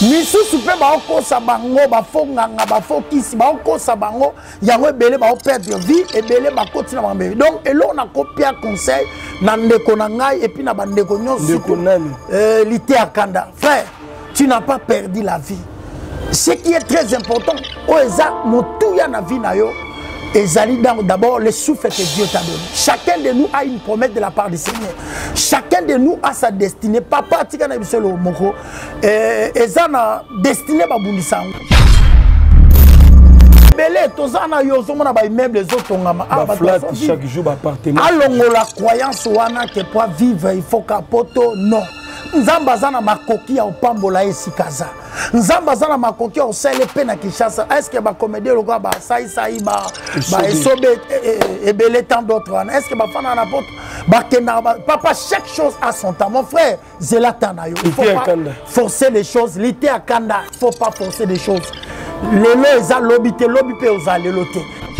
misusu pe ba okosa bango ba fonganga ba fokisi ba okosa bango yango ebele ba perdre vie ebele ba kotina ba mbebe donc elo na copia conseil na ndeko na ngai et puis na ba ndeko nyonso Lité Akanda frère tu n'as pas perdu la vie ce qui est très important oeza motuya na vie na yo ezali d'abord le souffle que Dieu t'a donné. Chacun de nous a une promesse de la part du Seigneur. Chacun de nous a sa destinée. Papa, tu as dit moko. Ezana destinée ba bundisango. Belé tozana yo zomona ba immeuble les autres ngama. Flat chaque jour appartement. Alongo la croyance wana que pour vivre il faut capoto non. Nzamba zana makoki ya opambola esikaza. Nzamba zana makoki ya osele pe na Kinshasa. Est-ce que ba comédie le gars ba sai ba esobe ebele tant d'autres. Est-ce que ba fana na porte ba kena papa chaque chose a son temps mon frère. Zelata na yo. Il faut pas forcer les choses. Lité Akanda, il faut pas forcer les choses. Lelo eza lobité lobby pe ozale loté.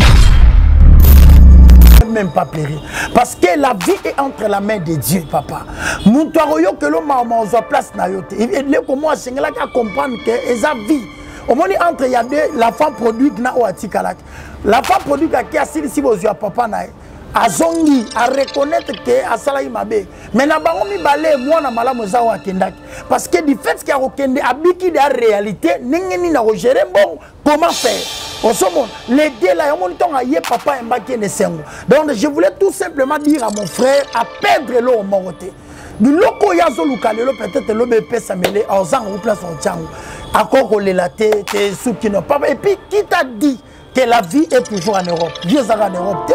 Même pas plaire parce que la vie est entre la main de Dieu papa muntoyo que l'homme a place na yote et comment singela ka comprendre que eza vie au moins entre il y a deux la femme produit na oatikalak la femme produit qui a si bozwa papa na azongi a reconnaître que asala mabe mais na bango mi balé moi na malamu za wa kendaki parce que du fait qu'il y a okende abiki de la réalité ningeni na gérer bon comment faire au sommet les deux là on monte à yé papa mbaki ne sengo donc je voulais tout simplement dire à mon frère à perdre l'eau au moroté du loko yazo lukalelo peut-être le BP samélé en zang ou place en tchango akoko lelaté te soukino papa et puis qui t'a dit que la vie est toujours en Europe Dieu en Europe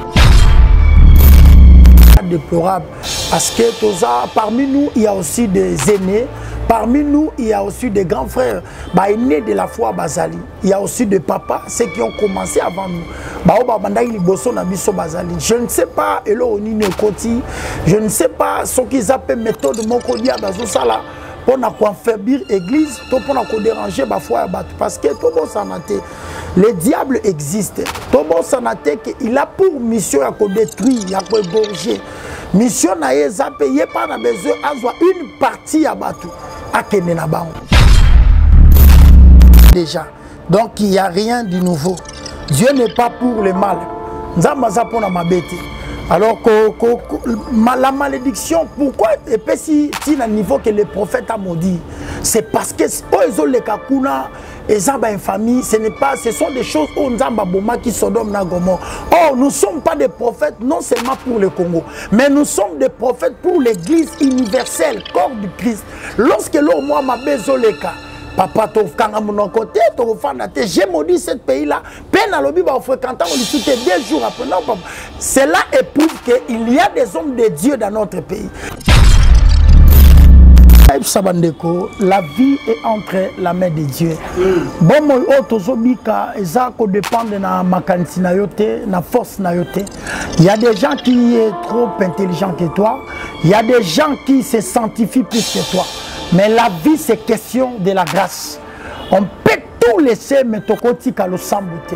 déplorable parce que parmi nous il y a aussi des aînés, parmi nous il y a aussi des grands frères nés de la foi Bazali, il y a aussi des papas ceux qui ont commencé avant nous je ne sais pas je ne sais pas ce qu'ils appellent méthode mokodia dans ça pour affaiblir l'église, pour déranger la foi parce que tout le monde le diable existe. Tout le monde il a pour mission de détruire, de égorger. Mission n'a pas payé par la besoin d'avoir une partie à battre à Kenenaban. Déjà. Donc il n'y a rien de nouveau. Dieu n'est pas pour le mal. Nzambaza pour ma bête. Alors la malédiction, pourquoi et puis si à niveau que le prophète a maudit, c'est parce que les kakuna et zamba infamie, ce sont des choses où nzamba boma qui Sodome na Gomorrhe. Oh, nous ne sommes pas des prophètes non seulement pour le Congo, mais nous sommes des prophètes pour l'église universelle, corps du Christ. Lorsque l'homme m'a bezoleka papa tofkanga mon côté j'ai maudit ce pays là peine à l'obi ba fréquentant on discute 2 jours après non papa cela éprouve qu'il y a des hommes de Dieu dans notre pays. La vie est entre la main de Dieu. Bon moi tozobika ezako dépend de na makanisi na yote na force na yote. Il y a des gens qui sont trop intelligents que toi, il y a des gens qui se sanctifient plus que toi. Mais la vie, c'est question de la grâce. On peut tout laisser, mais tokoti kalo sambute.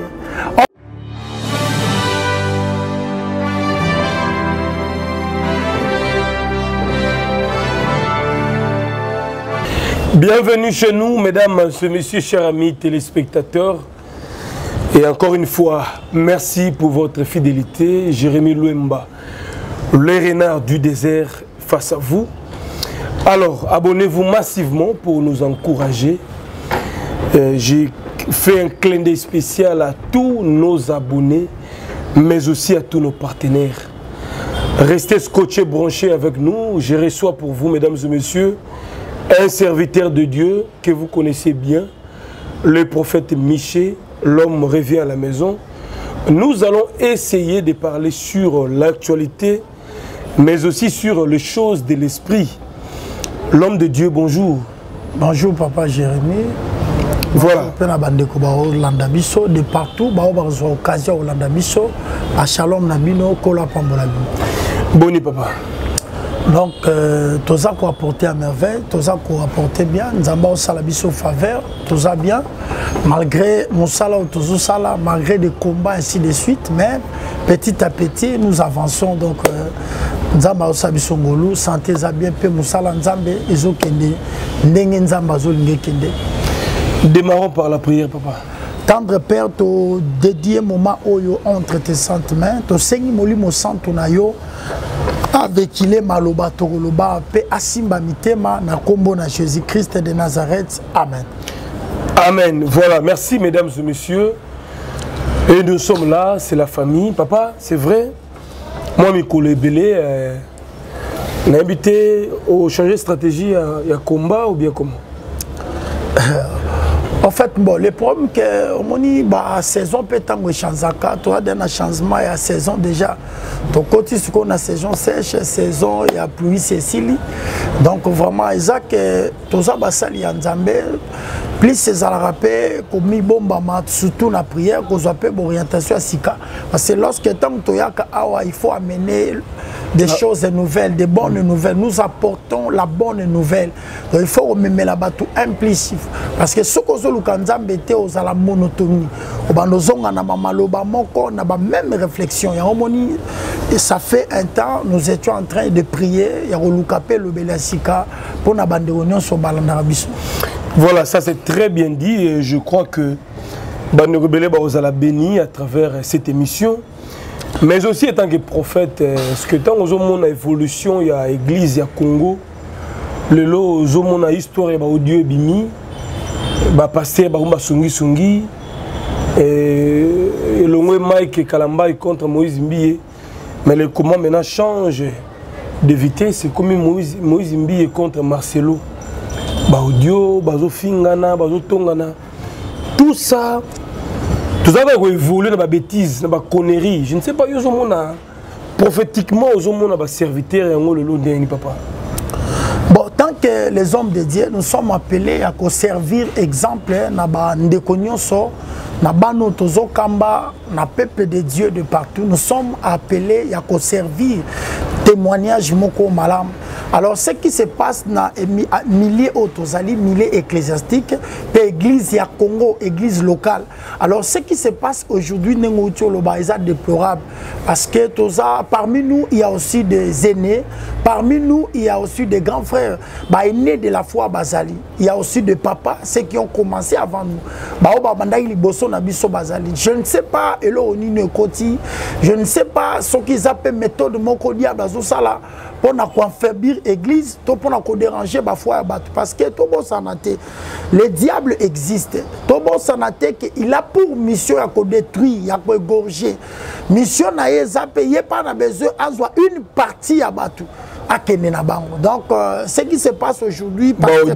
Bienvenue chez nous, mesdames et messieurs, chers amis téléspectateurs. Et encore une fois, merci pour votre fidélité. Jérémy Louemba, le renard du désert face à vous. Alors, abonnez-vous massivement pour nous encourager. J'ai fait un clin d'œil spécial à tous nos abonnés, mais aussi à tous nos partenaires. Restez scotchés, branchés avec nous. Je reçois pour vous, mesdames et messieurs, un serviteur de Dieu que vous connaissez bien, le prophète Miché. L'homme revient à la maison. Nous allons essayer de parler sur l'actualité, mais aussi sur les choses de l'esprit. L'homme de Dieu, bonjour. Bonjour papa Jérémy. Voilà. De partout, occasion à Shalom Nabino, Kola Pambolabino. Boni papa. Donc, tout ça qu'on a apporté à merveille, tout ça qu'on a apporté bien, nous avons salabiso faveur, tout ça bien, malgré mon salaire, tout ça là, malgré des combats ainsi de suite, mais petit à petit, nous avançons. Donc, Nzamba osabiso ngolu santé za bien pe musala nzambe ezokende ndenge nzamba azolinga kende. Démarrons par la prière, papa. Tendre Père, to dédié moment oyo entre tes saintes mains, to sengi molimo santo na yo avec il est maloba tokoloba pe asimba mitema na kombo na Jésus-Christ de Nazareth. Amen. Amen. Voilà, merci mesdames et messieurs. Et nous sommes là, c'est la famille. Papa, c'est vrai. Moi, Mikolo Ebele, on a invité au changer de stratégie il y a combat ou bien comment? En fait, bon, le problème que la saison peut être changée. Tu as un changement, il y a saison déjà. Donc, quand tu as une saison sèche, saison, il y a pluie, Cécilie. Donc, vraiment, Isaac, tout ça, il y a un Nzambe. Plus ces arabes, comme ils bomba, surtout la prière, qu'on appelle l'orientation à Sika. Parce que lorsque il faut amener des choses nouvelles, des bonnes nouvelles. Nous apportons la bonne nouvelle. Donc, il faut remettre la tout implicite. Parce que ce que nous avons la monotonie. Nous avons la même réflexion. Et ça fait un temps, nous étions en train de prier. Voilà, ça c'est très bien dit. Et je crois que Bande Rebelle vous a béni à travers cette émission. Mais aussi en tant que prophète, ce que tant aux évolution, il y a l'église, il y a Congo. Le lot, aux histoire, il y a Dieu bimi. Bah pasteur Barumba Sungi et le Mike Kalamba contre Moïse Mbiye, mais le comment maintenant change de vitesse, c'est comme Moïse Mbiye contre Marcelo, bah audio, bazo fingana, bazo tongana, tout ça va évoluer dans la bêtise, dans la connerie. Je ne sais pas, prophétiquement, aux hommes serviteurs et on le lot d'un papa. Bon, tant que les hommes de Dieu, nous sommes appelés à servir exemple na notre kamba, na peuple de Dieu de partout. Nous sommes appelés à servir témoignage moko malam. Alors ce qui se passe dans milliers autres milliers ecclésiastiques, l'église ya Congo, église locale. Alors ce qui se passe aujourd'hui est déplorable parce que parmi nous il y a aussi des aînés, parmi nous il y a aussi des grands frères, aînés de la foi Bazali. Il y a aussi des papas, ceux qui ont commencé avant nous. Je ne sais pas je ne sais pas ce qu'ils appellent méthode Mokodia Bazosala pour affaiblir l'église, pour déranger la foi parce que le diable existe. Il a pour mission à détruire, à égorger. Mission n'a pas besoin une partie à battre. Donc, ce qui se passe aujourd'hui,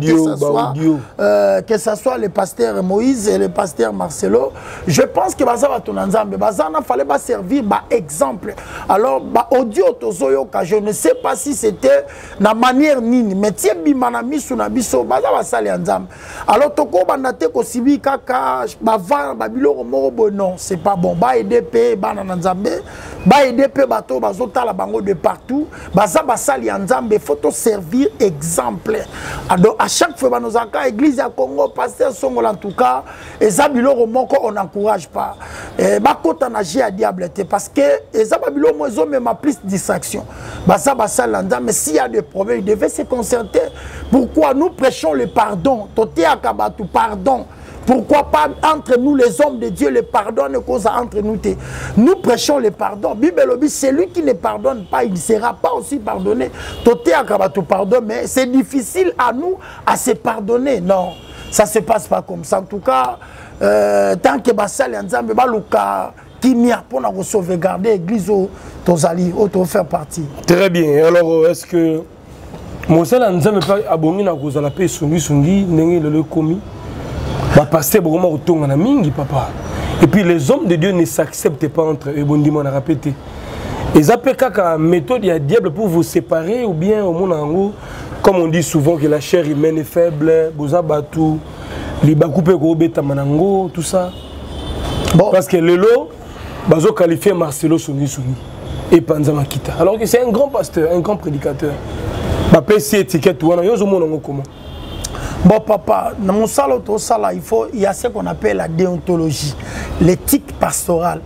que ce soit le pasteur Moïse et le pasteur Marcelo, je pense que il fallait servir exemple. Alors, audio je ne sais pas si c'était la manière nini, mais tiens bimanami sunabiso alors toko bandate ko sibi kaka bava babilo morobo non, c'est pas bon. Ba EDP banana nzambe, ba EDP bato bazota la bango de partout, baza basali nzambe faut servir exemple. Alors à chaque fois nous aka église à Congo pasteur Songo en tout cas et zabilo moko on n'encourage pas. Ba kota na ji à diable parce que ezabilo mozo même plus distraction. Baza basali nzambe, mais s'il y a des problèmes il devait se concerter. Pourquoi nous prêchons le pardon? Toté akabatu pardon. Pourquoi pas entre nous les hommes de Dieu le pardon ne cause entre nous. Nous prêchons le pardon. Bible dit celui qui ne pardonne pas, il ne sera pas aussi pardonné. Toté akabatu pardon, mais c'est difficile à nous à se pardonner. Non, ça se passe pas comme ça. En tout cas, tant que basali nzambe baluka kimia pour nous sauvegarder l'église au tozali au faire partie. Très bien. Alors est-ce que Mosala nzambe pas abongi na kozala pe sungi ndenge le komi ba pasteur beaucoup autonga na mingi papa. Et puis les hommes de Dieu ne s'acceptent pas entre eux, bon on a répété. Ils appellent kaka méthode ya diable pour vous séparer ou bien au monde comme on dit souvent que la chair humaine est faible, boza batu, li bakupe ko beta manango tout ça. Bon parce que le lot bazo qualifier Marcelo Sungi et Panzama Kita. Alors que c'est un grand pasteur, un grand prédicateur. PC étiquette comment? Bon papa, dans mon salon il y a ce qu'on appelle la déontologie, l'éthique pastorale.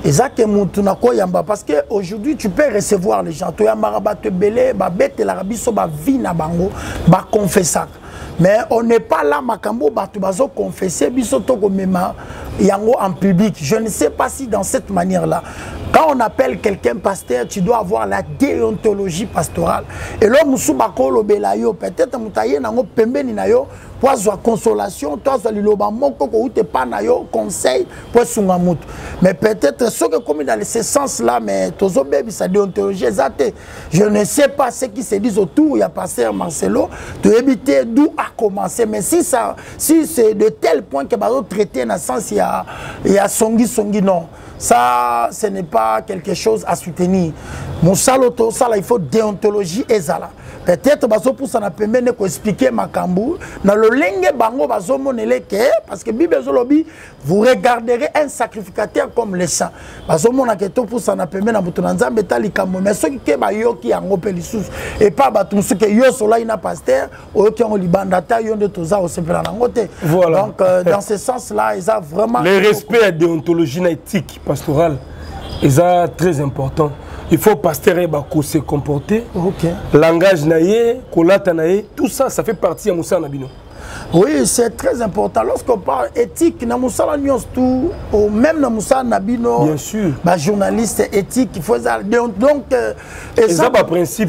Ezake Moutunako Yamba, parce qu'aujourd'hui tu peux recevoir les gens. Tu as Marabat Belé, Babette, l'Arabiso, Vina Bango, confessa. Mais on n'est pas là, Makambo, Batubazo, confesser, Bisotoko Mema, Yango en public. Je ne sais pas si dans cette manière-là, quand on appelle quelqu'un pasteur, tu dois avoir la déontologie pastorale. Et là, Moussou Bako, Belayo, peut-être Moutaye, Nango, Pembeni Nayo, pour avoir consolation, toi, Liloba, Moko, ou te pas Nayo, conseil, pour Sungamut. Mais peut-être, ce que comme dans ce sens-là, mais Tozo Baby, sa déontologie, je ne sais pas ce qui se dit autour, il y a pasteur Marcelo, de éviter d'où a commencé. Mais si c'est de tel point que Bazo traité dans le sens, il y a Songi, non. Ça, ce n'est pas quelque chose à soutenir. Moussalo, il faut déontologie et zala. Peut-être que ça n'a pas permis d'expliquer Makambu. Dans le lingue bango bazo monele ke parce que Bible zolobi vous regarderez un sacrificateur comme les saints. Bazo monake to pour ça n'a permis na butunanza betali kambo mais ceux qui ba yo ki yango pelisous et pas batum ceux que yo sola ina pasteur o ki on libandata yo de toza au sepela nangote. Voilà. Donc dans ce sens-là, ils ont vraiment le respect à déontologie éthique pastorale est très important. Il faut pasteur se comporter. Okay. Langage naïe, kolata naïe, tout ça, ça fait partie de Moussa Nabino. Oui, c'est très important. Lorsqu'on parle éthique, na Moussa tout, ou même na Moussa Nabino, bien sûr, journaliste éthique, il faut ça. Donc, ça pas principe.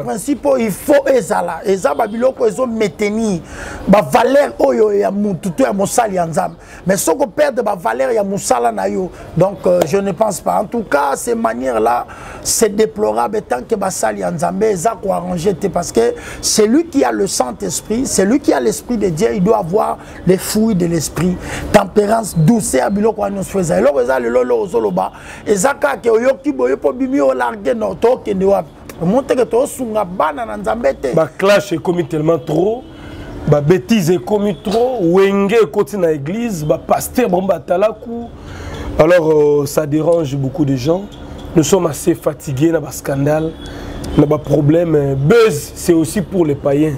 Il faut ezala. Ezaba biloko ezo maintenir ba valeur oyo ya mututu ya Moussa Lianzam. Mais ce qu'on perd ba valeur ya Moussa la nayo. Donc, je ne pense pas. En tout cas, ces manières-là, c'est déplorable tant que Moussa Lianzam eza ko arranger parce que c'est lui qui a le Saint-Esprit, c'est lui qui a l'Esprit de Dieu, il doit avoir les fruits de l'esprit, tempérance, douceur, biloko nous faisait. Alors ça le lolo zoloba, ezaka ke oyoki boyo po bimi o larguer no to kende wa. Monte que to sunga bana na nzambete. Ba clash est commis tellement trop, ba bêtise est commis trop, wenge côté na église, ba pasteur bomba talaku. Alors ça dérange beaucoup de gens. Nous sommes assez fatigués na ba scandale, na ba problème. Buzz, c'est aussi pour les païens.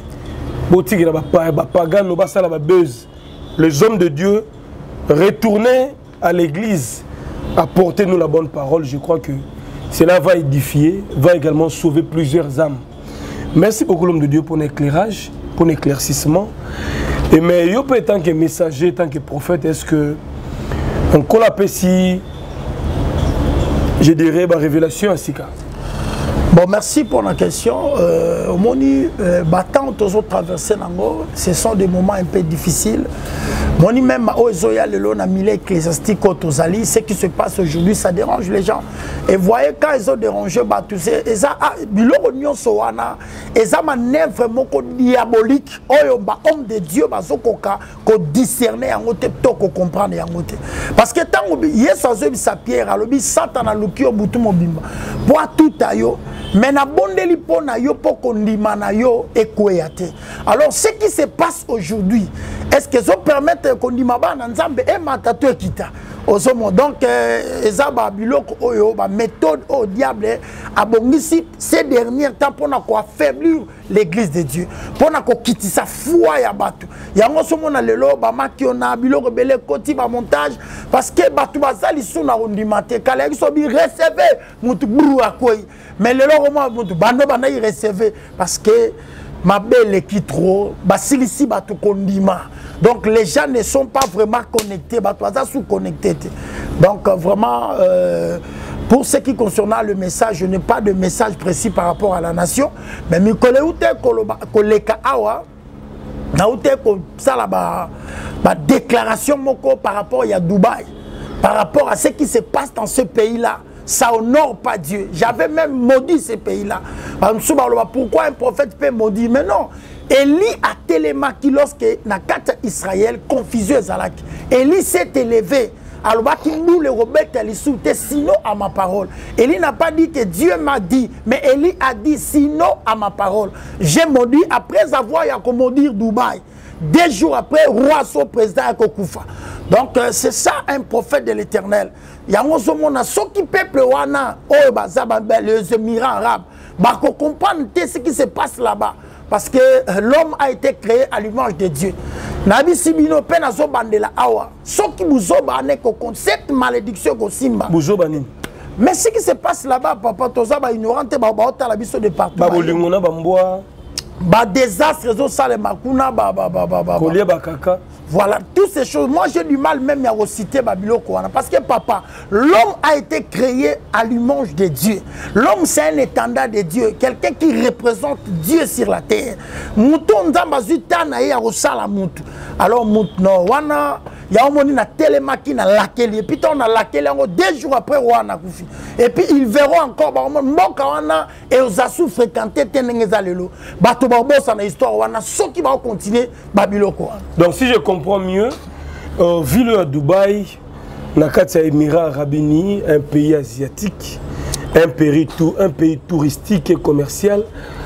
Les hommes de Dieu, retournez à l'église, apportez-nous la bonne parole. Je crois que cela va édifier, va également sauver plusieurs âmes. Merci beaucoup l'homme de Dieu pour l'éclairage, pour l'éclaircissement. Et mais yo peut tant que messager, tant que prophète, est-ce que on l'appelle si je dirais ma révélation à Sika? Bon, merci pour la question. Moni, battant aux autres traversés, ce sont des moments un peu difficiles. Moni même Ozoya le long a mis ecclésiastique aux alliés, ce qui se passe aujourd'hui, ça dérange les gens. Et voyez quand ils ont dérangé, tous ces bilogonion soana, ils ont manœuvre moko diabolique. Homme de Dieu, bazokoka, ko discerner en côté, ko comprendre en côté. Parce que tant que Yesu sa pierre, alobi Satan a lukio butu mobimba. Pour tout ayo. Mais na bondeli pona yo poko ndima na yo ekweyate. Alors ce qui se passe aujourd'hui, est-ce que ça permet qu'on ndima ba na nzambe e matato ekita osomo donc ezaba biloko oyo ba méthode au diable abongisi ces derniers temps pour ko affaiblir l'église de Dieu, pour ko kitisa foi ya batu. Yango somo na lelo ba makiona biloko belé koti ba montage parce que batu bazali suna ndima te kala ki so bi recevoir mutu buru akoyi. Mais le moment où bando bana y recevoir parce que ma belle qui trop basilisi batu kondima. Donc les gens ne sont pas vraiment connectés, batu aza sous connectés. Donc vraiment pour ce qui concerne le message, je n'ai pas de message précis par rapport à la nation, mais mi koleute koleka awa na ute ko sala ba déclaration moko par rapport à Dubaï, par rapport à ce qui se passe dans ce pays-là. Ça honore pas Dieu. J'avais même maudit ces pays-là. Pourquoi un prophète peut maudire? Mais non. Élie a télémarqué lorsque na kata Israël confusion zalaki. Élie s'est élevé. Alors nous les rebelles sinon à ma parole. Élie n'a pas dit que Dieu m'a dit, mais Élie a dit sinon à ma parole. J'ai maudit après avoir maudire Dubaï. 2 jours après, roi son président à Kokoufa. Donc c'est ça un prophète de l'Éternel. Il y a ce qui peuple wana, les Émirats arabes, pour comprendre ce qui se passe là-bas. Parce que l'homme a été créé à l'image de Dieu. Nabi Sibino pe nazo bandela awa. Soki buzoba ne ko cette malédiction ko simba. Buzoba nini? Mais ce qui se passe là-bas, papa, toza ba ignorante ba la biso département. Ba bolingona ba mboa. Ba désastre zo sale makuna ba. Kolie ba kaka. Voilà, toutes ces choses. Moi, j'ai du mal même à citer Babiloko. Parce que, papa, l'homme a été créé à l'image de Dieu. L'homme, c'est un étendard de Dieu. Quelqu'un qui représente Dieu sur la terre. Mouton Nzambazutana et Arosala Moutou. Alors, Mouton, Wana, il y a un moment na télémaki na laquelle. Et puis, on a laquelle, 2 jours après, Wana Koufi. Et puis, ils verront encore, Mboka Wana et Ozasu fréquenté Tenengezalelo. Bato Barbosa na histoire Wana. Ceux qui vont continuer Babiloko. Donc, si je comprends mieux, ville à Dubaï, Nakatia Émirats Arabes Unis, un pays asiatique, un pays touristique et commercial.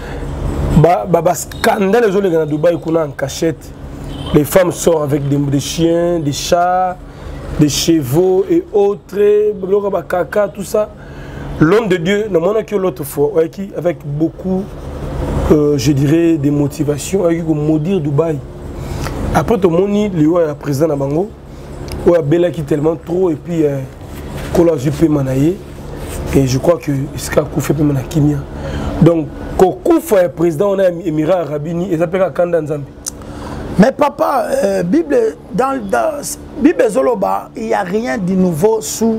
Scandale les gens à Dubaï qu'on a en cachette. Les femmes sortent avec des chiens, des chats, des chevaux et autres, caca, tout ça. L'homme de Dieu, l'autre fois, avec beaucoup, je dirais, de motivation, avec maudire Dubaï. Après tout le monde, il y a un président à Bango, il y a Bella qui est tellement trop, et puis Kola Juppé Manaye, et je crois que Iska Koufé Manakimia. Donc, Koufé est président, on a Émirats Arabes Unis, et ça s'appelle Kanda Nzambi. Mais papa, dans Bible Zoloba, il n'y a rien de nouveau sous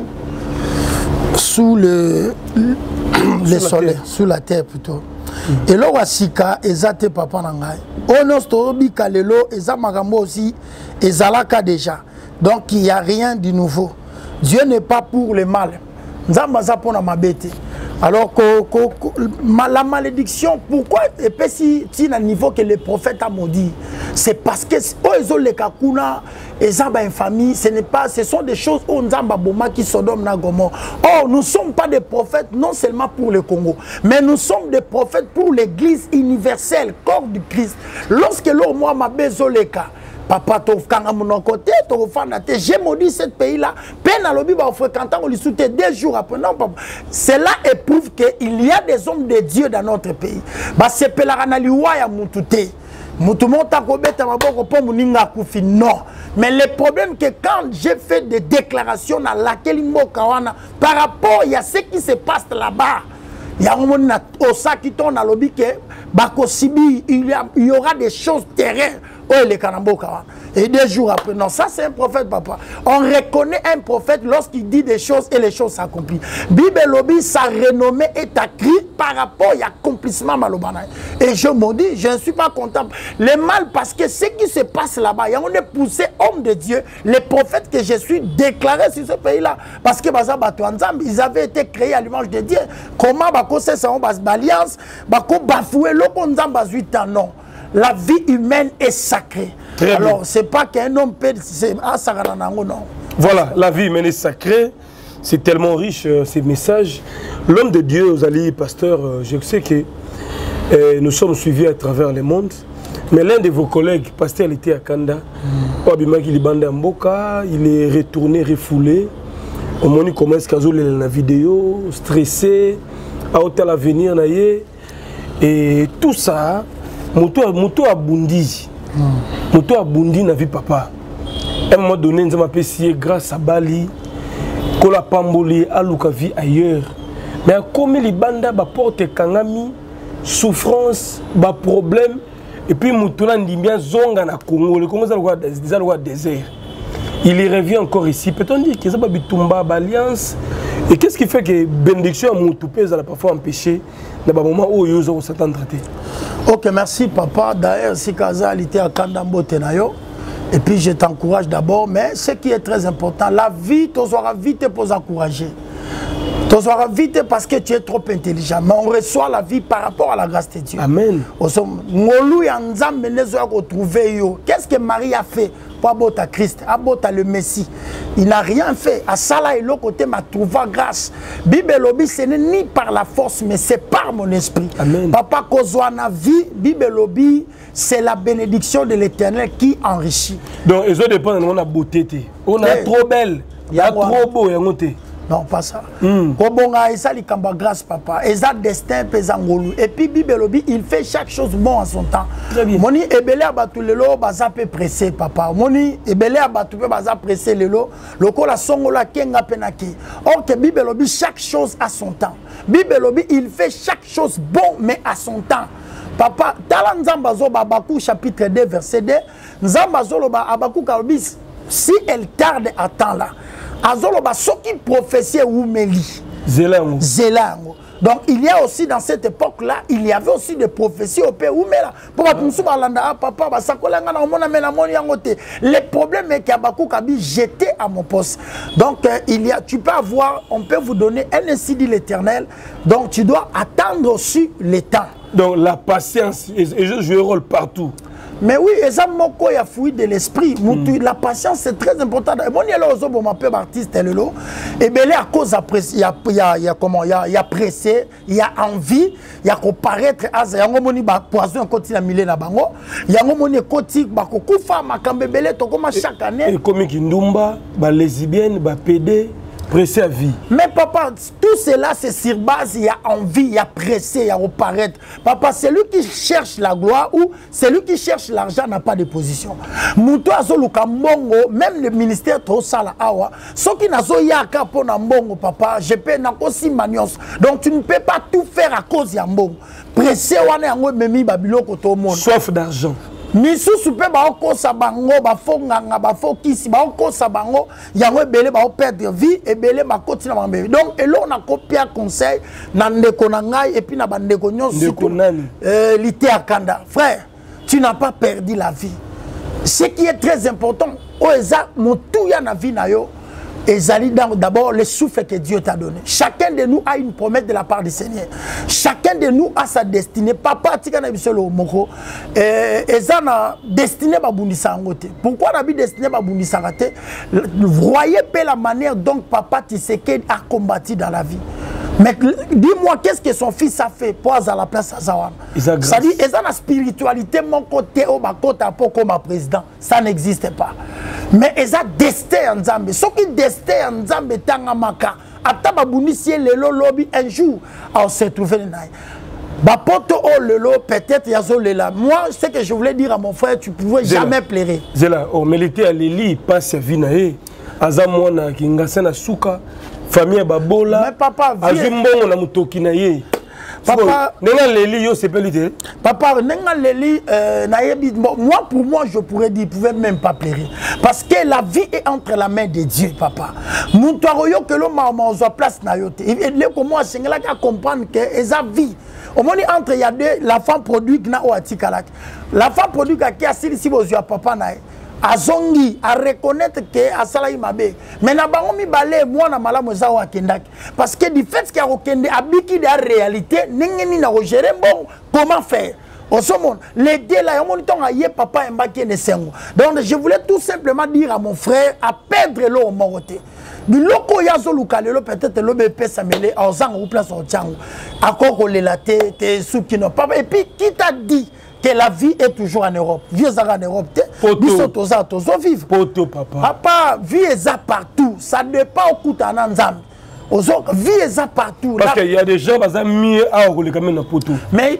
le soleil, sous la terre plutôt. Et là, Wasika, Ezate Papa Nangai. Onostobi Kalelo, Ezamagambo aussi, Ezalaka déjà. Donc il n'y a rien de nouveau. Dieu n'est pas pour le mal. Nzambaza pona mabete. Alors la malédiction, pourquoi et puis si à niveau que le prophète a maudit, c'est parce que les kakuna et zamba infamie, ce sont des choses où Nzamba Boma qui Sodome na Gomorrhe. Oh, nous ne sommes pas des prophètes non seulement pour le Congo, mais nous sommes des prophètes pour l'église universelle, corps du Christ. Lorsque l'homme m'a bezoleka, papa, j'ai maudit ce pays-là. Peine à l'objet, fréquentant, on lui soutient 2 jours après. Non, papa. Cela éprouve qu'il y a des hommes de Dieu dans notre pays. C'est non. Mais le problème que quand j'ai fait des déclarations à laquelle par rapport à ce qui se passe là-bas, il y a un moment au sac qui tourne à l'objet il y aura des choses terrestres. Oh, les Kanamboka. Et 2 jours après, non, ça c'est un prophète, papa. On reconnaît un prophète lorsqu'il dit des choses et les choses s'accomplissent. Bible Lobby, sa renommée est accrue par rapport à l'accomplissement malobana. Et je me dis, je ne suis pas content. Le mal, parce que ce qui se passe là-bas, on est poussé, homme de Dieu, les prophètes que je suis déclarés sur ce pays-là. Parce que ils avaient été créés à l'image de Dieu. Comment c'est ça, on base d'alliance, bafoué, non. La vie humaine est sacrée. Très alors, ce n'est pas qu'un homme peut... non. Voilà, la vie humaine est sacrée. C'est tellement riche, ces messages. L'homme de Dieu, Ozali, pasteur, je sais que nous sommes suivis à travers le monde. Mais l'un de vos collègues, pasteur, il était à Kanda. Il est retourné, refoulé. Au moment où il commence à la vidéo, stressé, à hôtel à venir. Et tout ça... Moto a bundi. Moto a bundi na vie papa. À un moment donné, nous avons apprécié grâce à Bali, Kola Pamboli, à Luka vie ailleurs. Mais comme les bandes portent kangami, souffrance, problème, et puis Moutoulan dit bien zonga na Congo, le Congo c'est le désert. Il y revient encore ici. Peut-on dire que ça va Bitumba, Alliance? Et qu'est-ce qui fait que bénédiction à Moutoupé, ça a parfois empêché dans le moment où ils ont s'attendre traité? Ok, merci papa. D'ailleurs, si Kaza était à Kandambo Tenayo, et puis je t'encourage d'abord, mais ce qui est très important, la vie, tu seras vite pour encourager. Tu seras vite parce que tu es trop intelligent. Mais on reçoit la vie par rapport à la grâce de Dieu. Amen. Qu'est-ce que Marie a fait pour abota Christ, abota le Messie? Il n'a rien fait. À Salah et l'autre côté m'a trouvé grâce. Bible Lobby, ce n'est ni par la force, mais c'est par mon esprit. Amen. Papa Kozwana vie, Bible Lobby, c'est la bénédiction de l'Éternel qui enrichit. Donc, ils ont dépend de la beauté. On est trop belle, il y a trop beau, il y a monté. Non, pas ça. Kobonga esa likamba grâce papa. Esa destin pesa ngolu. Et puis Bibelobi, il fait chaque chose bon en son temps. Très bien. Moni ebele abatu lelo baza pe pressé papa. Moni ebele abatu pe baza pressé lelo. Lokola songola kenga penaki. Or que Bibelobi chaque chose à son temps. Bibelobi il fait chaque chose bon mais à son temps. Papa, dans Nzambazo Babakou chapitre 2 verset 2, Nzambazo lo ba Abakou kalbis si elle tarde à temps là. Azoloba soki prophétie ou meli. Zélango. Donc il y a aussi dans cette époque-là, il y avait aussi des prophéties au pays où mela. Papa, le problème est qu'Abakou Kabi jeté à mon poste. Donc tu peux avoir, on peut vous donner un ainsi dit l'Éternel. Donc tu dois attendre aussi le temps. Donc la patience, et je joue un rôle partout. Mais oui, il y a fouillé de l'esprit. La patience, c'est très important. Bon, il y a un artiste, et bien à cause après, il y a pressé, il y a envie, il y a paraître, il y a un poison côté la mille na bango, il y a un côté bakokufa makambebele to comme chaque année. Et comme Kindumba, ba lesbienne, ba PD. Pressé à vie. Mais papa, tout cela c'est sur base, il y a envie, il y a pressé, il y a reparaître. Papa, celui qui cherche la gloire ou celui qui cherche l'argent n'a pas de position. Mouto azoluka mbongo, même le ministère Tosala Awa, ceux qui n'azo yaka pona mbongo papa, je peux nakosi manios. Donc tu ne peux pas tout faire à cause ya mbongo. Pressé wana yango memi babiloko to monde. Sauf d'argent. Misusu pe ba okosa bango ba fonganga ba fokisi ba okosa bango yango ebele ba perdre vie ebele ba kotina ba mbebe. Donc elo na copia conseil na ndeko na ngai et puis na bandeko nyonso lité akanda. Frère, tu n'as pas perdu la vie. Ce qui est très important, oeza motu ya na vie na yo. Et d'abord le souffle que Dieu t'a donné. Chacun de nous a une promesse de la part du Seigneur. Chacun de nous a sa destinée. Papa, tu as bisolo moko. Et ça na destinée ba bundisa ngote. Pourquoi na bi destinée ba bundisa ngate? Voyez pas la manière dont papa Tshisekedi a combattu dans la vie. Mais dis-moi, qu'est-ce que son fils a fait pour à la place à Zawan? Ça dit, et ça la spiritualité, mon côté au côté comme président, ça n'existe pas. Mais ils ont destin en Zambie. Ce qui destin en Zambie, tangamaka. Ataba bunisier le lobby un jour, on s'est trouvé là. Bapoto o lelo peut-être yazo lela. Moi, ce que je voulais dire à mon frère, tu pouvais jamais pleurer. Zela, on milité à Lili, passe à Vinae, Azamwana qui ngasana suka. Famille babola. Mais papa, azumbongo na mutoki na ye. Papa, nenga leli yo sepelité. Papa, nenga leli moi pour moi je pourrais dire, il pouvait même pas pleurer parce que la vie est entre la main de Dieu, papa. Muntoyo que l'homme a place na yote. Il est comme moi singela ka comprendre que esa vie. Au moins entre il y a deux la femme produit na o atikalak. La femme produit qui a si vos yeux papa na azongi à reconnaître que asala imabe mais na bango mi balé moi na malamu za wa kendaki parce que du fait qu'il y a okende abiki de réalité ningeni na gérer bon comment faire au somon les deux là on ton aye papa mbaki ne sengo. Donc je voulais tout simplement dire à mon frère à perdre l'eau au moroté biloko yazo lukalelo peut-être le BP samele ozang ou place au tchango akoko lelaté te soukino papa et puis qui t'a dit que la vie est toujours en Europe. Vie est en Europe. Vivre. Poto, papa. Papa, vie est partout. Ça ne dépend pas au coup de Nzambe. Vie est partout. Parce qu'il y a des gens qui ont mis à rouler comme un poteau. Mais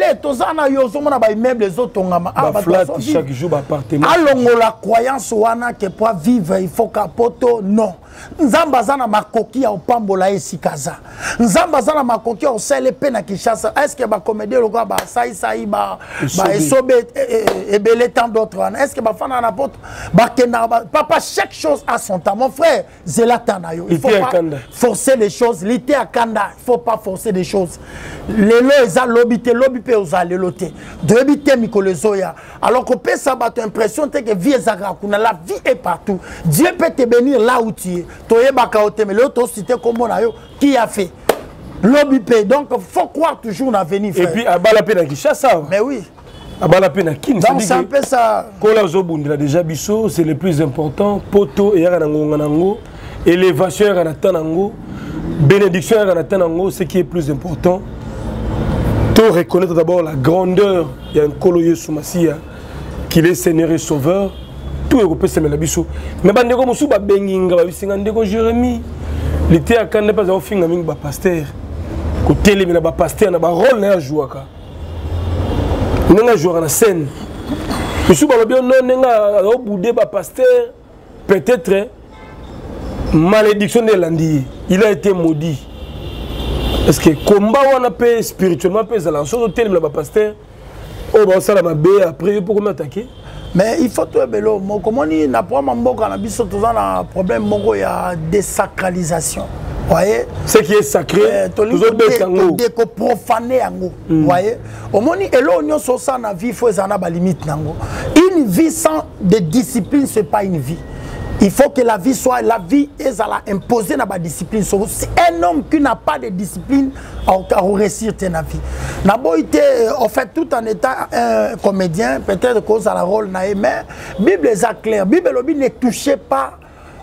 les autres chaque jour appartement. Alors la croyance que pour vivre il faut qu'un poteau non. Nzambazana makoki ya opambola esikaza. Nzambazana makoki ya osele pe na Kinshasa. Est-ce que ba comédie le gars ba sai ba esobe ebele tant d'autres. Est-ce que ba fana na pote ba kena papa chaque chose a son temps. Mon frère, Zlatan yo. Il faut pas forcer les choses. L'ité à Kanda, il faut pas forcer les choses. Les lois eza lobité pe oza leloté. Debité mikolezoya. Alors que peut ça ba impression que vie ezaka kuna la vie est partout. Dieu peut te bénir là où tu es. Qui a fait l'obipé. Donc il faut croire toujours dans l'avenir. Et puis à Balapena qui chasse ça. Mais oui. À Balapena qui donc c'est un peu ça. Déjà biso c'est le plus important. Poto et Yaranango, élévation Yaranatanango, bénédiction Yaranatanango, ce qui est plus important. Tu reconnaître d'abord la grandeur. Il y a un Koloye Soumassia qui est Seigneur et Sauveur. Tout Européen c'est la biso. Mais bandeko musu ba benginga ba bisinga ndeko Jérémie. L'été à quand n'est pas au fin avec pasteur. Côté les na pasteur na ba rôle na jouer ka. Nenga jouer na scène. Je suis pas bien non nenga au boudé ba pasteur peut-être malédiction de l'andi. Il a été maudit. Est-ce que combat on a payé spirituellement payé ça la chose au tel ba pasteur. Oh bah ça la ma bé après pour comment attaquer. Mais il faut tout bélo. Comment ni na pour mamboka na biso tous un problème moko ya désacralisation. Voyez, ce qui est sacré, déco profané yango. Voyez, au moni elo nyo so ça na vie faut ezana ba limite nango. Une vie sans de discipline c'est pas une vie. Il faut que la vie soit la vie est à la imposer na ba discipline. C'est un homme qui n'a pas de discipline à réussir ta vie. Nabo été en fait tout en étant un comédien peut-être cause à la rôle naé mais Bible est claire. Bible lobi ne touchez pas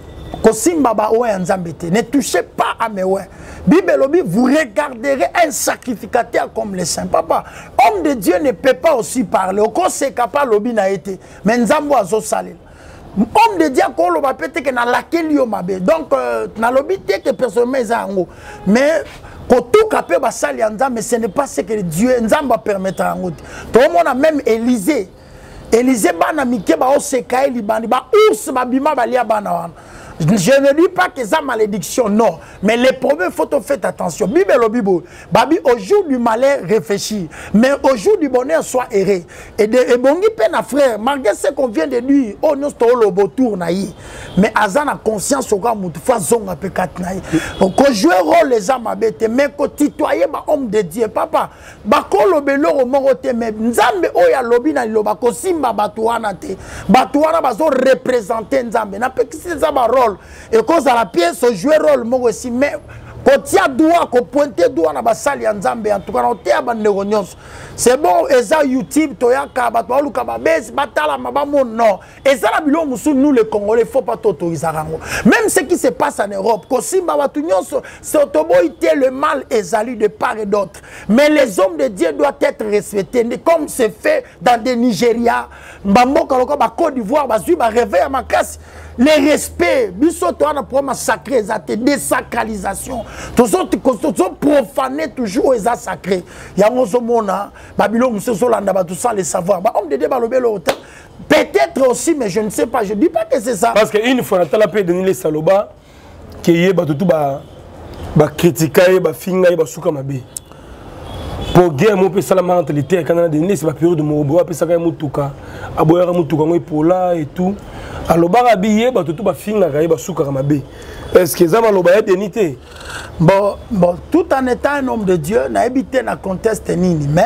ne touchez pas à mes ouais. Bible lobi, vous regarderez un sacrificateur comme les saints. Papa, homme de Dieu ne peut pas aussi parler. Au cas c'est capable lobi n'a été. Mais nzambo azo salé. Homme de Dieu qu'on loba peut-être que na laquelle yo mabe. Donc na lobi te que personne mais zango. Mais quand tout capé ba sali nzambe, ce n'est pas ce que Dieu nzamba permettra en route. Tout le monde a même Élisée. Élisée bana mike ba osekae libandi ba ours ba bima ba lia bana wana. Je ne dis pas que ça malédiction, non. Mais les problèmes, il faut faire attention. Bible le Bible. Babi, au jour du malheur, réfléchis. Mais au jour du bonheur, sois erré. Et bongi peine frère, malgré ce qu'on vient de lui, oh, nous sommes au beau tour naï. Mais Azan a conscience au gars, moutoufa zonga pekat naï. Qu'on joue rôle les âmes abêtes, mais qu'on titoyer ba homme de Dieu, papa. Bako lobelo au morote, mais Nzambe oya lobi na loba, ko simba batuana te. Batuana bazo représenter Nzambe. Na pe kisi Nzamba rôle. Et cause à la pièce, jouer rôle, moi aussi, mais quand tu as doigt, quand pointer doigt dans la salle, en tout cas, on t'a abandonné. C'est bon, et ça, YouTube, Toyaka, Batoualou, Kababès, Batala, Mabamo, non. Et ça, la bilo, nous, les Congolais, il ne faut pas t'autoriser. Même ce qui se passe en Europe, quand Simba Batunion, c'est autoboïté, le mal est salué de part et d'autre. Mais les hommes de Dieu doivent être respectés, comme c'est fait dans des Nigeria, Mbambo, Côte d'Ivoire, Bazu, Réveil à ma casse. Les respects, biso to ana pour massacrer ça désacralisation. Tous autres profaner toujours les sacrés. Ya ngozo mona Babylone muso landa ba tout ça les savoir. Ba homme de débat le belo autant. Peut-être aussi mais je ne sais pas, je dis pas que c'est ça. Parce que une fois na la paix de les saloba que yeba tout ba critiquer ba finga ba suka mabe. Pour guerre mon peu salama mentalité quand on a donné c'est la période de mobo pe saka mutuka. Aboyara mutuka ngoi pola et tout. Alors, barabillé, bah tout va finir à souka mabe. Est-ce que ça va l'obéir d'unité? Bon, tout en étant un homme de Dieu, n'a habité dans le contexte nini. Mais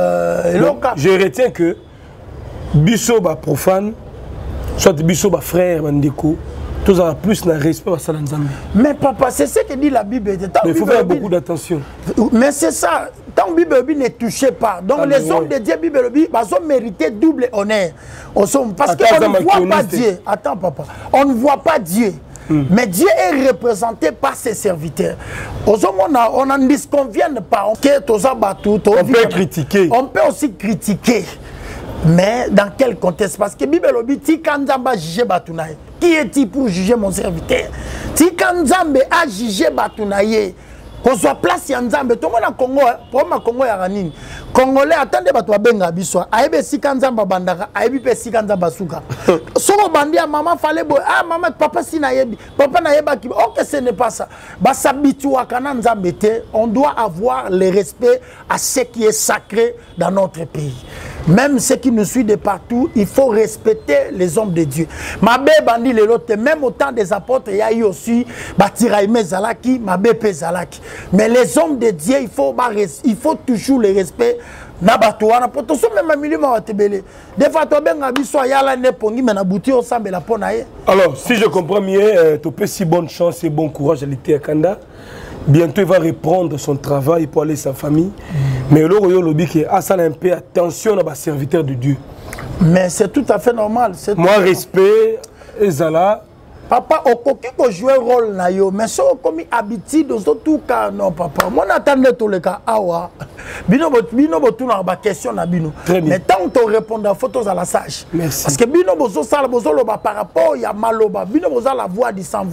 je retiens que biso ba profane, soit biso ba frère bandeko, tous en plus n'a respect à Salanzambe. Mais papa, c'est ce que dit la Bible. Mais il faut faire beaucoup d'attention. Mais c'est ça. Tant Bible ne touchez pas. Donc les hommes de Dieu, Bible ont mérité double honneur. Parce qu'on ne voit pas Dieu. Attends papa. On ne voit pas Dieu. Mais Dieu est représenté par ses serviteurs. On n'en disconvient pas. On peut critiquer. On peut aussi critiquer. Mais dans quel contexte? Parce que Bible dit quand Nzamba juge Batunaye. Qui est-il pour juger mon serviteur? Si quand Nzamba a jugé Batunaye, qu'on soit place en Nzamba, tout le monde en Congo, pour moi Congo ya ranini. Congolais attendez bato benga biso. Aebe si quand Nzamba bandaka, aebe pe si quand Nzamba suka. Soko bandi à maman fallait ah maman papa si na yebi, papa na yeba ki. OK, ce n'est pas ça. Ba s'habituer kana Nzamba te, on doit avoir le respect à ce qui est sacré dans notre pays. Même ceux qui nous suivent de partout, il faut respecter les hommes de Dieu. Mabé bandi le lote, même au temps des apôtres, il y a eu aussi Batiraïme Zalaki, Mabé Pe Zalaki. Mais les hommes de Dieu, il faut toujours le respect. Nabatouana, pour tout ça, même un million de tébélé. Des fois, tu as bien un yala ne pongi, mais na bouti au sambe la ponaye. Alors, si je comprends mieux, tu peux si bonne chance et bon courage à l'été à Kanda. Bientôt, il va reprendre son travail pour aller à sa famille. Mais le lobby qui a ça un peu attention à serviteur de Dieu. Mais c'est tout à fait normal. Moi, respect, Ezala. Papa, au coquille que jouer rôle na yo, mais so comme habitude dans tout cas non papa. Moi n'attendais tous les cas awa. Bino botu na ba question na bino. Mais tant que tu réponds à photos à la sage. Merci. Parce que bino bozo sala bozo loba par rapport ya maloba. Bino bozo la voix du sans voix.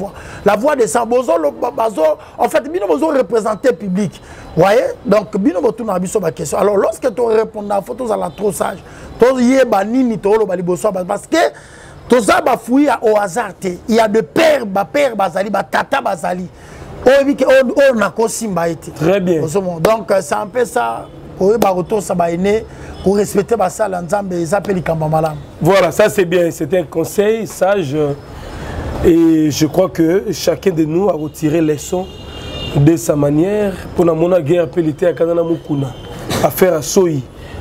la voix des sans bozo en fait bino bozo représenter public. Voyez? Donc bino boto na biso ba question. Alors lorsque tu réponds à photos à la trop sage, to yeba nini to lo bali boso parce que to za ba fouiller au hasard. Il y a de père bazali ba tata bazali. On a kosimba été. Très bien. Donc c'est un peu ça. Pour respecter voilà, ça c'est bien, c'est un conseil sage et je crois que chacun de nous a retiré les leçons de sa manière pour la guerre pelité à Kanana Mukuna, à faire à Soyi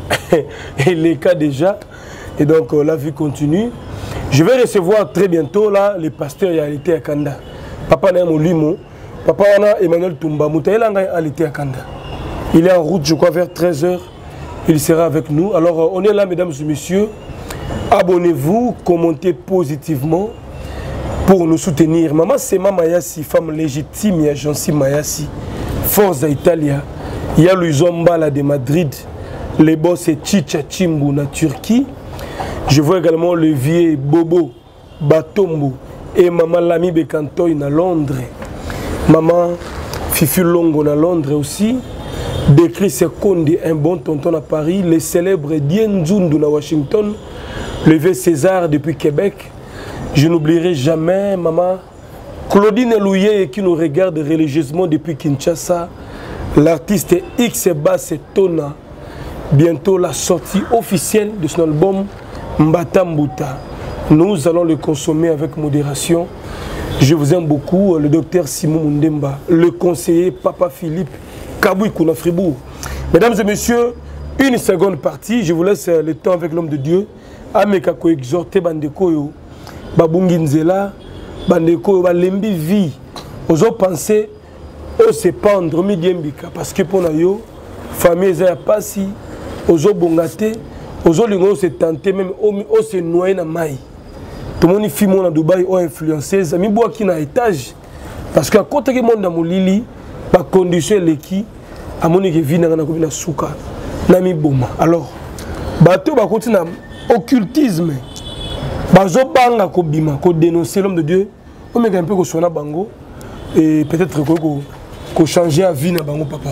et les cas déjà et donc la vie continue. Je vais recevoir très bientôt là les pasteurs y a été à Kanda. Papa n'a Limo, papa a Emmanuel Tumba, Moutaïla a été à Kanda. Il est en route, je crois, vers 13h. Il sera avec nous. Alors, on est là, mesdames et messieurs. Abonnez-vous, commentez positivement pour nous soutenir. Maman Sema Mayasi, femme légitime, il y a Jansi Mayasi, Forza Italia. Il y a Luizombala de Madrid. Les boss et Chicha Chimbu na Turquie. Je vois également le vieux Bobo Batombo et Maman Lami Bekantoy na Londres. Maman Fifi Longo na Londres aussi. Décrit Sekondi, un bon tonton à Paris, le célèbre Dien Zundu à Washington, le vieux César depuis Québec. Je n'oublierai jamais maman Claudine Louye qui nous regarde religieusement depuis Kinshasa, l'artiste X Bass Tona. Bientôt la sortie officielle de son album Mbata Mbuta. Nous allons le consommer avec modération. Je vous aime beaucoup, le docteur Simon Mundemba, le conseiller Papa Philippe Kabouy Kouna Fribourg. Mesdames et messieurs, une seconde partie, je vous laisse le temps avec l'homme de Dieu. Ameka ko exhorter bandeko yo, babungi nzela, bandeko yo balembi vie. Ozo penser au se pendre midiembika parce que pour yo famille za pasi, ozo bongate, ozo lingo se tenter même au se noyer na mai. Tout le monde fi mon na Dubaï ou influenceuse, mi boa ki na étage parce que à côté que monde na molili, ba condition leki à mon évi na na souka na mi boma. Alors bato ba continue occultisme bazo banga ko bima ko dénoncer l'homme de Dieu on met un peu ko sona bango et peut-être ko changer à vie na bango papa.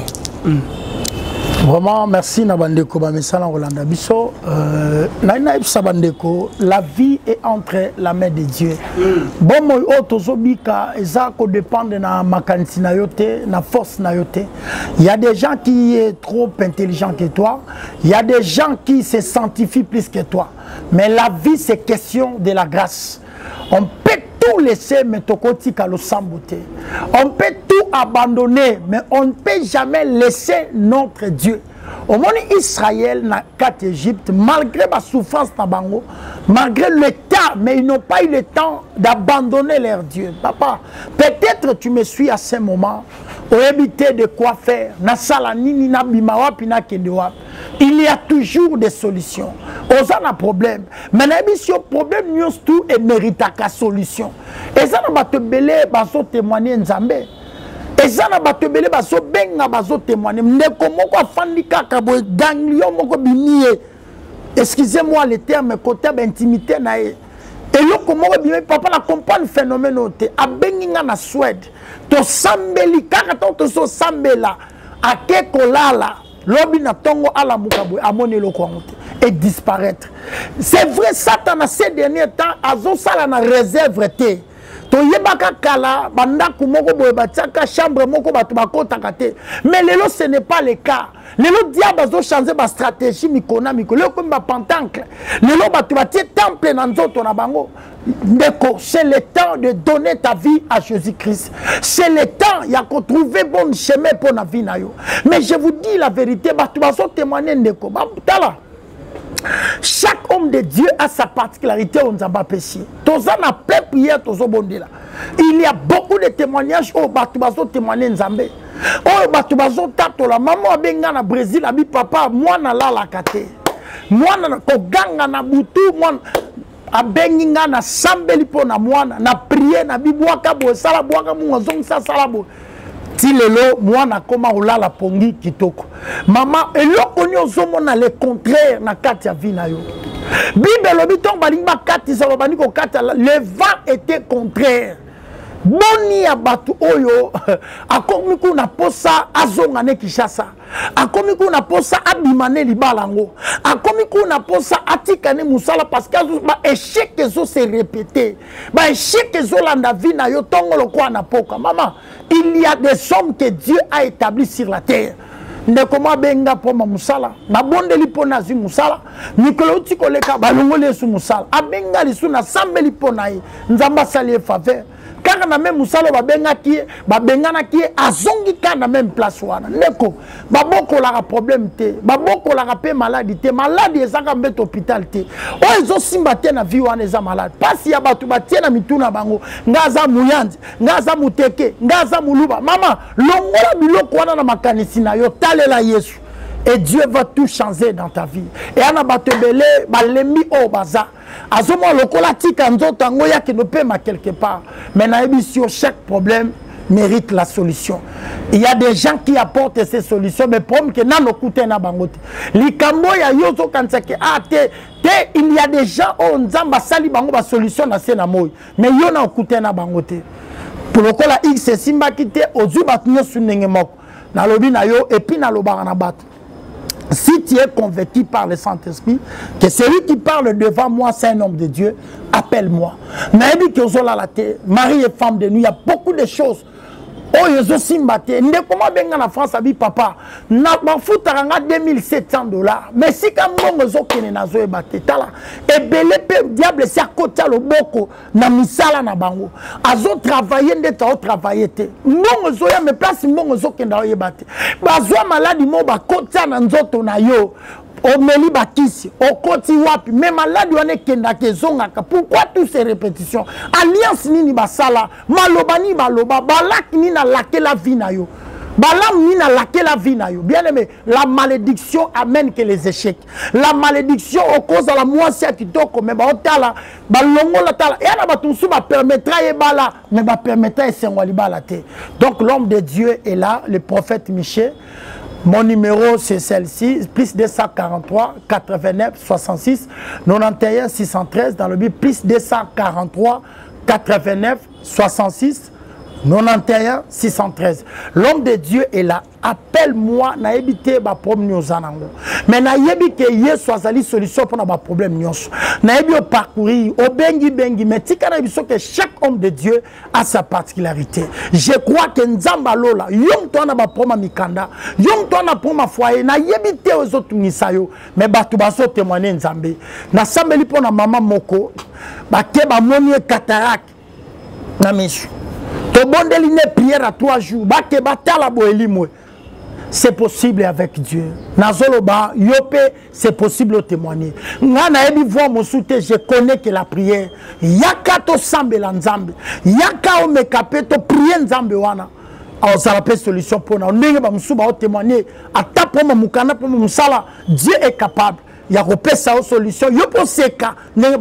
Vraiment merci Nabandeko Bamesala Rolanda Bisso. Sabandeko, la vie est entre la main de Dieu. Bon moi otozobika ezako dépend de na makanisi na yote, na force na yote. Il y a des gens qui sont trop intelligents que toi, il y a des gens qui se sanctifient plus que toi. Mais la vie c'est question de la grâce. On peut tout laisser, mais tokoti kalo sambote. On peut tout abandonner, mais on ne peut jamais laisser notre Dieu. Au monde Israël, na 4 Égypte, malgré ma souffrance tabango, malgré le temps, mais ils n'ont pas eu le temps d'abandonner leur Dieu. Papa, peut-être tu me suis à ce moment, au éviter de quoi faire. Na salanini na bimawapi na kendewapi. Il y a toujours des solutions. On a un problème. Mais si le problème nous tout et mérite la solution. Et ça n'a pas te belé, baso témoigner Nzambe. Et ça n'a pas te belé, baso benga, baso témoigner. Ndeko moko afandika kabo ganglion moko biniye. Excusez-moi le terme côté d'intimité nae. Et là comment bien papa la comprendre phénomène oté. A benginga na Suède. To sambeli kaka to so sambela. A ke kolala. L'obi na tongo ala mukabwe amone lokoangote et disparaître. C'est vrai Satan à ces derniers temps azo sala na réserve te. To yebaka kala banda kumoko boye batiaka chambre moko batu bakota kate. Mais lelo ce n'est pas le cas. Lelo diable azo changer ba stratégie mikona mikolo lelo comme ba pentancle. Lelo batu batie temple na nzoto na bango. C'est le temps de donner ta vie à Jésus-Christ. C'est le temps, il y a qu'on trouve bon chemin pour la vie. Mais je vous dis la vérité, chaque homme de Dieu a sa particularité. On n'a pas péché. Il y a beaucoup de témoignages où on témoigner Nzambe. Oh, batubazo tato la maman a benga na Brésil, abi papa, moi na la la kate. Moi na koganga na butu, moi abenginga na sambeli po na mwana na prier na bibwaka bo sala bwaka mu ngozongisa sala bo ti lelo mwana koma olala pongi kitoko mama eloko nyozo mona le contraire na kati ya vie na yo bible lobi ton balinga kati sa bani ko kati le vent était contraire boni ya batu oyo akomi kuna posa azonga ne Kinshasa, akomi kuna posa abimane libalango, akomi kuna posa atikane musala parce que ba échec ezo se répéter, ba échec ezo landa vie na yo tongolo kwa na poka. Maman, il y a des sommes que Dieu a établies sur la terre. Ndekoma benga poma musala na bondeli pona zi musala mikolo tikoleka balongole su musala abenga lisu na sambeli pona yi nzamba sali faveur kaka na même musala babengana ki azongi ka na même place wana ndeko baboko la problème te baboko la pe maladie te maladie ezaka mbete hôpital te o ezo simba te na vie wana eza malade pasi ya batu batie na mituna bango ngaza muyanzi ngaza muteke ngaza muluba mama longola biloko wana na makanisi na yo talela Yesu et Dieu va tout changer dans ta vie et ana batebele balembi o baza azomo lokola tika nzoto ngo ya ki no pema quelque part mais na émission chaque problème mérite la solution. Il y a des gens qui apportent ces solutions mais problème que na lokute na bangote likambo ya yozo kansake ate te il y a des gens on nzamba sali bango ba solution na sena moy mais yo na okute na bangote pour lokola x simba kite ozuba tunyo sunenge moko na lobi na yo et puis na lobara na bato. Si tu es convaincu par le Saint-Esprit que celui qui parle devant moi c'est un homme de Dieu, appelle-moi. Marie est femme de nuit, il y a beaucoup de choses. Oh, ils ont simbaté. Comment bien en France, abi papa, na foutanga $2700. Mais si quand mon zo kene na zo ebate tala, et belé diable c'est à côté le boko na misala na bango. Azo travailler ndeta o travailler te. Mon zo ya me place mon zo kene na ebate. Bazo maladi mo ba côté na nzoto na yo. Omeli bakisi, okoti wapi, mais maladi wane kenda kezonga. Pourquoi toutes ces répétitions? Alliance nini basala, maloba ni baloba, balak ni na lake la vie na yo. Balam ni na lake la vie na yo. Bien aimé, la malédiction amène que les échecs. La malédiction au cause de la moissia qui toko, mais ba otala, ba longo la tala. Et ana batunsu ba permettra e bala, mais ba permettra e sengwali bala te. Donc l'homme de Dieu est là, le prophète Michel. Mon numéro c'est celle-ci, plus 243 89 66 91 613 dans le but plus 243 89 66 91 613. L'homme de Dieu est là. Appelle-moi, na ebité ba problème nyozanango. Mais na yebi ke Yesu azali solution pour na ba problème nyonso. Na yebi au parcourir, au bengi mais tika na biso que chaque homme de Dieu a sa particularité. Je crois que nzamba lola, yom to na ba problème mikanda, yom to na problème foyer, na yebi te aux autres misayo, mais batu baso témoigner nzambe. Na sambeli po na maman moko, ba ke ba moni cataracte na misu. To bondeli ne prière à 3 jours, ba ke batala boeli mwe. C'est possible avec Dieu. Nazoloba, yope, c'est possible au témoigner. Ngana ebi voix mon soute, je connais que la prière. Yaka to sambe la nzambe. Yaka o mekape to prier nzambe wana. Alors ça rappelle solution pour nous. Ndenge ba musuba au témoigner. Ata pour ma mukana pour musala, Dieu est capable. Il y a repère sa solution. Yopo seka,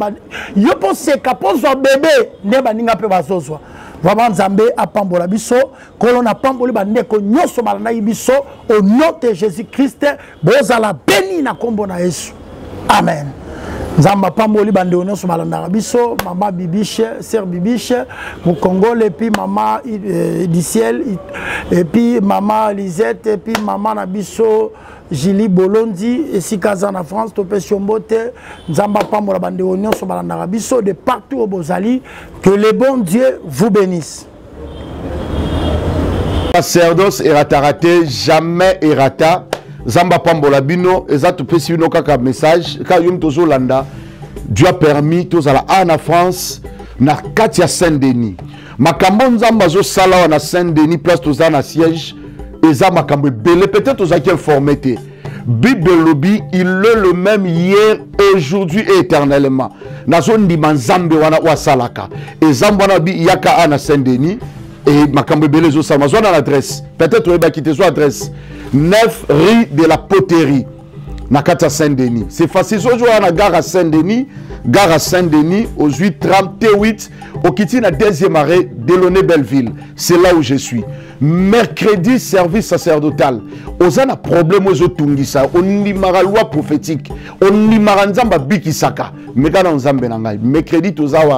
yopo seka pour son bébé, neba ninga pe bazozwa. Vraiment Nzambe a pambola biso, kolon a pamboli ba ndeko nyoso balana biso au nom de Jésus-Christ, bozala béni na kombo na Yesu. Amen. Nzamba pamboli ba ndeko nyoso balana biso, maman Bibiche, sœur Bibiche, au Congo et puis maman du ciel et puis maman Lisette et puis maman Nabiso Jili Bolondi et si Kazan en France, Topé Chombote, Nzamba Pambola Bande Oignon, Sobalanda Biso, de partout au Bozali, que le bon Dieu vous bénisse. Sacerdoce erata raté, jamais erata. Nzamba Pambola Bino, Ezato Pesino Kaka message, Kayum Tozo Landa, Dieu a permis, Tozala en France, na Katia Saint-Denis. Makambo Nzamba Zo Sala na Saint-Denis, place Tozana siège. Peut-être aux acquis informés. Bible lobby, il est le même hier, aujourd'hui et éternellement. Nazon di manzambe wana wa salaka. Et zambana bi yaka ana Saint-Denis et makambe belezo sama zona l'adresse. Peut-être on va quitter son adresse. 9 rue de la Poterie. Nakata Saint-Denis. C'est facile. Aujourd'hui, on a gare à Saint-Denis. gare à Saint-Denis, aux 8h38, au Kitty, à deuxième arrêt, Delaunay-Belleville. C'est là où je suis. Mercredi, service sacerdotal. On a un problème aux Tungisa. On y mara loi prophétique. On y mara nzamba bikisaka. Mercredi,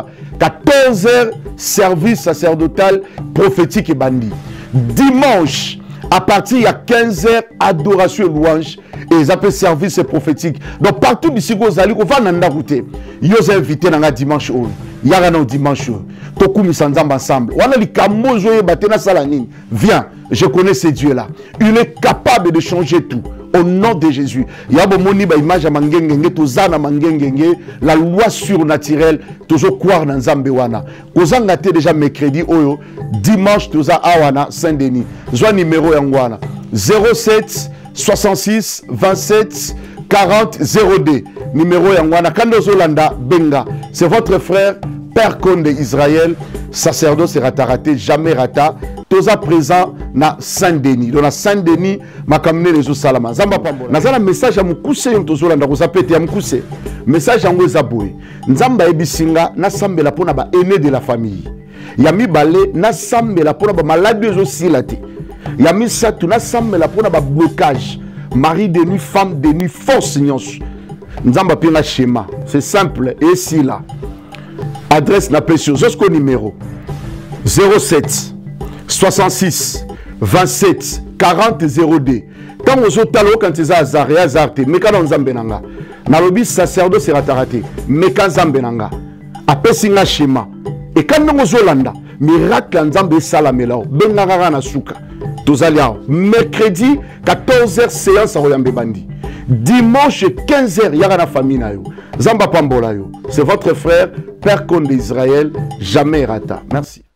14h, service sacerdotal prophétique et bandit. Dimanche, à partir de 15h, adoration et louange. Et ils appellent service prophétique. Donc partout d'ici, vous allez, on va dans route. Ils ont invité dans dimanche. Il y a un dimanche. Toku misandam ensemble. On a les camozo et batena salanine. Viens, je connais ce Dieu-là. Il est capable de changer tout. Au nom de Jésus. Il y a une image à Mangengenge, Tozana Mangengenge, la loi surnaturelle, toujours croire dans Zambewana. Kozan a déjà mercredi, dimanche, Toza Awana, Saint-Denis. Zwa numéro Yangwana 07 66 27 40 02. Numéro Yangwana. Kando Zolanda Benga. C'est votre frère, Père Conde Israël, sacerdoce raté, jamais rata. Toza présent na Saint-Denis. Dans Saint-Denis, ma kamine les salama. Zamba pambo. Nazana message à mukuse yon tozola ndako zapete ya mukuse. Message yango ezaboué. Nzamba ebisinga na sambela pona ba aîné de la famille. Yami balé na sambela pona ba maladie aussi laté. Yami satu na sambela pona ba blocage. Mari de nuit, femme de nuit, force nyonso. Nzamba pina schéma. C'est simple et si là. Adresse na pression. Jusqu'au numéro 07 66 27 40 02. Quand vous êtes quand vous êtes azarté, mais quand vous êtes benanga, nalobi sacerdoce raté, mais quand vous êtes benanga, après singa schéma. Et quand vous êtes landa, miracle nzambe salamela, benanga na suka. Tozalia mercredi 14h séance à Royambe Bandi. Dimanche 15h yara na famille na yo. Zamba pambola yo. C'est votre frère Père Conde d'Israël, jamais rata. Merci.